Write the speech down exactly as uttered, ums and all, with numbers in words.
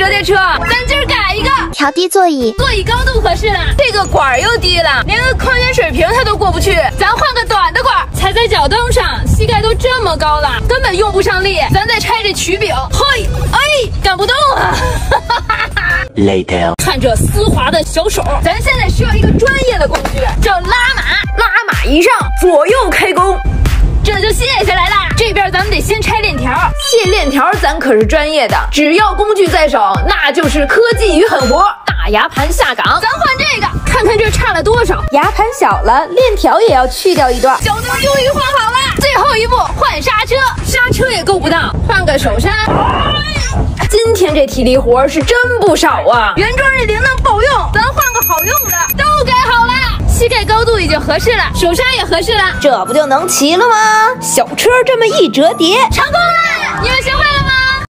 折叠车，咱今儿改一个， 调低座椅， 座椅高度合适了，这个管儿又低了，连个矿泉水瓶它都过不去，咱换个短的管儿，踩在脚蹬上，膝盖都这么高了，根本用不上力，咱再拆这曲柄，嘿，哎，干不动啊！ Later， 看这丝滑的小手，咱现在需要一个专业的工具，叫拉马。拉马一上，左右开弓，这就卸下来了。这边咱们得先拆链条，卸链条咱可是专业的，只要工具在手，那就是科技与狠活。大牙盘下岗，咱换这个，看看这差了多少。牙盘小了，链条也要去掉一段。脚蹬终于换好了，最后一步换刹车，刹车也够不到，换个手刹。今天这体力活是真不少啊！原装这铃铛不好用，咱换个好用的。都改好了，膝盖高度已经合适了，手刹也合适了，这不就能骑了吗？小车这么一折叠，成功了！